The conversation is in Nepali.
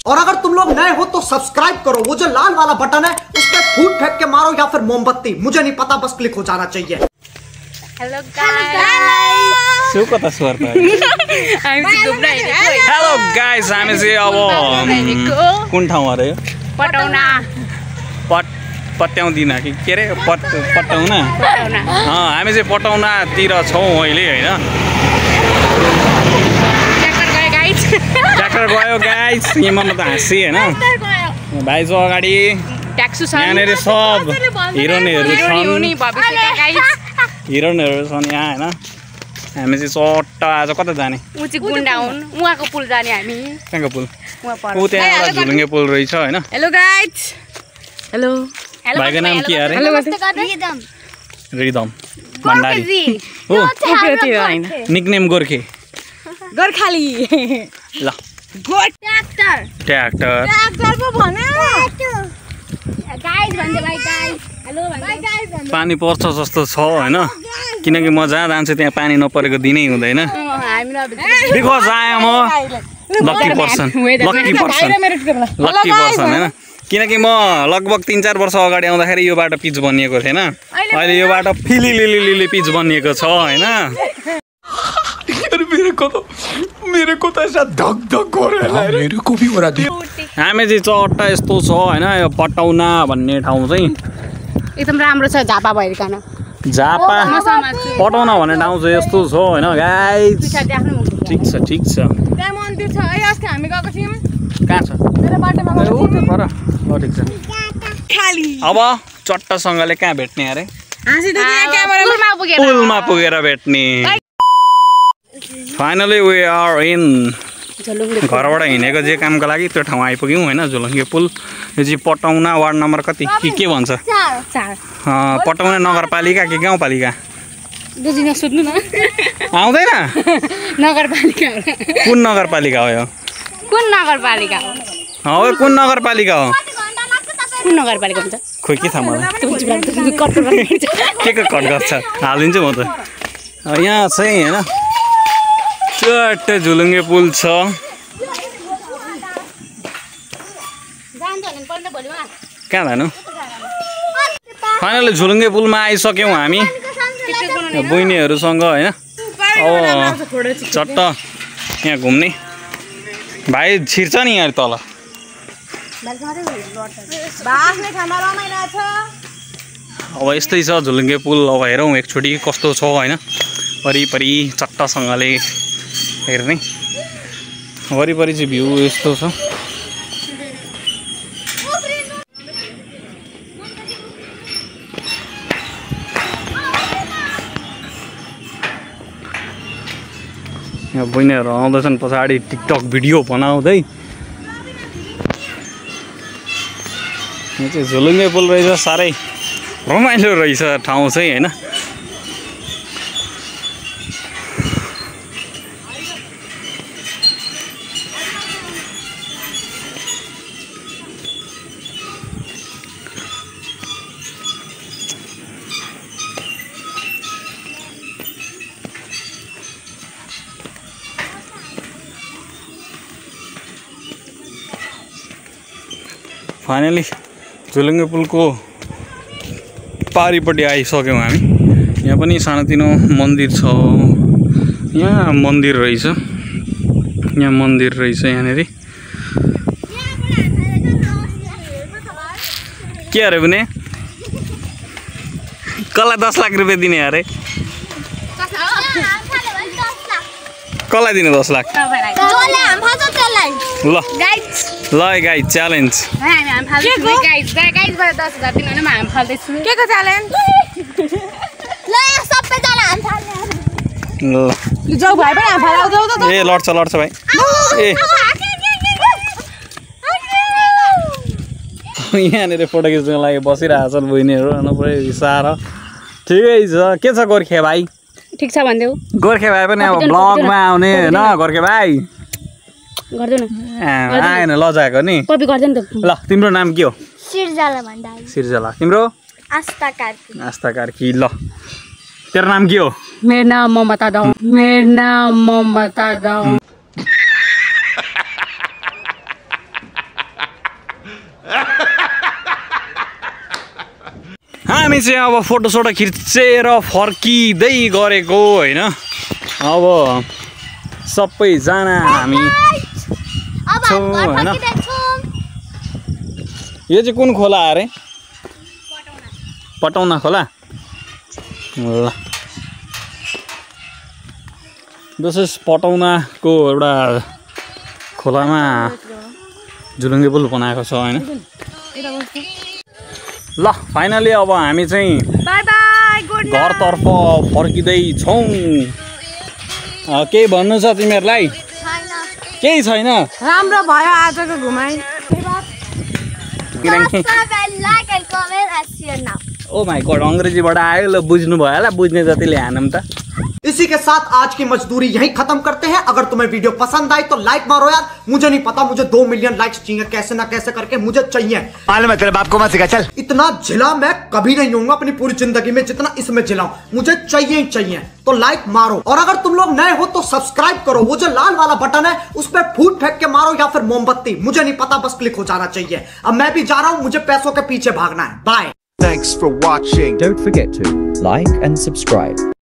और अगर तुम लोग नए हो तो सब्सक्राइब करो, वो जो लाल वाला बटन है उस पर फूट फेंक के मारो या फिर मोमबत्ती, मुझे नहीं पता, बस क्लिक हो जाना चाहिए। हेलो गाइस सो कता स्वर त हेलो गाइस हामी चाहिँ अब कुन ठाउँ अरे यो पटौना पट्याउँदिन के अरे पटाउना हामी चाहिँ पटाउनातिर छौँ अहिले होइन। ट्र्याक्टर गयो गाइस, यहीँमा म त हाँसेँ होइन। भाइ छ अगाडि, यहाँनिर सब हिरोइनहरू छन् यहाँ होइन। हामी चाहिँ चट्ट आज कता जाने? उहाँको पुल जाने हामी। कहाँको पुल? ऊ त्यहाँ एउटा झुलुङ्गे पुल रहेछ होइन। Hello guys. हेलो भाइको नाम के अरे? रिदम भण्डारी हो। निकनेम गोर्खे गोर्खाली ल ट्र्याक्टर पो भन्यो गाइस भन्दै भाइ गाइस। हेलो भाइ गाइस। पानी पर्छ जस्तो छ होइन, किनकि म जहाँ जान्छु त्यहाँ पानी नपरेको दिनै हुँदैन। Because I am lucky person होइन, किनकि म लगभग 3-4 वर्ष अगाडि आउँदाखेरि यो बाटो पिच बनिएको थिएन, अहिले यो बाटो फिलिलिलिली पिच बनिएको छ होइन। मेरे को तो ऐसा धक धक हो रहा है, मेरे को भी हो रहा है। हामी चाहिँ चट्टा यस्तो छ होइन, यो पटाउना भन्ने ठाउँ चाहिँ एकदम राम्रो छ। झापा भइरकन झापा पटाउना भन्ने ठाउँ चाहिँ यस्तो छ होइन गाइस। ठिक छ ठिक छ। त्यहाँ मन्दिर छ है, अस्ति हामी गएको थियौँ। कहाँ छ? मेरो बाटोमा ओ त्यो पर। ओ ठिक छ। अब चट्टासँगले कहाँ भेट्ने अरे? पुलमा पुगेर भेट्ने। Finally we are in. घरबाट हिँडेको जे कामको लागि त्यो ठाउँ आइपुग्यौँ होइन, झुलुङ्गे पुल। यो चाहिँ पटाउना वार्ड नम्बर कति के भन्छ? 4। पटाउना नगरपालिका कि गाउँपालिका? सोध्नु न। आउँदैन? नगरपालिका। कुन नगरपालिका हो यो? कुन नगरपालिका हो? कुन नगरपालिका हो? कुन नगरपालिका हुन्छ? खोइ के थाहा मलाई। के कट गर्छ हालिदिन्छु म त। यहाँ चाहिँ होइन चट्टै झुलुङ्गे पुल छ। कहाँ जानु? फाइनली झुलुङ्गे पुलमा आइसक्यौँ हामी बहिनीहरूसँग होइन। अब चट्ट यहाँ घुम्ने। भाइ छिर्छ नि यहाँ तल। अब यस्तै छ झुलुङ्गे पुल। अब हेरौँ एकचोटि कस्तो छ होइन, वरिपरि चट्टसँगले हेर्ने। वरिपरि चाहिँ भ्यू यस्तो छ। यहाँ बहिनीहरू आउँदैछन् पछाडि टिकटक भिडियो बनाउँदै। यहाँ चाहिँ झुलुङ्गे पुल रहेछ, साह्रै रमाइलो रहेछ ठाउँ चाहिँ होइन। फाइनली झुलुङ्गे पुलको पारिपट्टि आइसक्यौँ हामी। यहाँ पनि सानोतिनो मन्दिर छ। यहाँ मन्दिर रहेछ, यहाँ मन्दिर रहेछ यहाँनिर। के अरे भने कसलाई 10 लाख रुपियाँ दिने अरे? कसलाई दिने 10 लाख? ल ल गाइस च्यालेन्ज। ए लड्छ भाइ। ए यहाँनिर फोटो खिच्नुको लागि बसिरहेको छन् बहिनीहरू पुरै रिसाएर। ठिकै छ। के छ गोर्खे भाइ? ठिक छ भन्देऊ। गोर्खे भाइ पनि अब ब्लगमा आउने होइन। गोर्खे भाइ आएन लजाएको नि। ल तिम्रो नाम के हो? सिर्जना भण्डारी। सिर्जना। तिम्रो? आस्था कार्की। आस्था कार्की। ल तेरो नाम के हो? मेरो नाम ममता दाउ। मेरो नाम ममता दाउ। हामी चाहिँ अब फोटोसोटो खिचेर फर्किँदै गरेको होइन। अब सबैजना हामी छौँ होइन। यो चाहिँ कुन खोला अरे? पटौना खोला। ल विशेष पटौनाको एउटा खोलामा झुलुङ्गे पुल बनाएको छ होइन। ल फाइनली अब हामी चाहिँ घरतर्फ फर्किँदैछौँ। केही भन्नु छ तिमीहरूलाई? केही छैन। राम्रो भयो आजको घुमाइ। ओ माई गॉड अंग्रेजीबाट आयो। ल बुझ्नु भयो होला, बुझ्ने जतिले हानौँ त। इसी के साथ आज की मजदूरी यहीं खत्म करते हैं। अगर तुम्हें वीडियो पसंद आई तो लाइक मारो यार। मुझे नहीं पता, मुझे 2 मिलियन लाइक्स चाहिए, कैसे ना कैसे करके मुझे चाहिए। मालूम है तेरे बाप को मत सिखा चल। इतना झिला मैं कभी नहीं होऊंगा अपनी पूरी जिंदगी में जितना इसमें झिलाऊं। मुझे चाहिए ही चाहिए। तो लाइक मारो, और अगर तुम लोग नए हो तो सब्सक्राइब करो। वो जो लाल वाला बटन है उस पर फूट फेंक के मारो या फिर मोमबत्ती, मुझे नहीं पता, बस क्लिक हो जाना चाहिए। अब मैं भी जा रहा हूं, मुझे पैसों के पीछे भागना है। Bye. Thanks for watching. Don't forget to like and subscribe.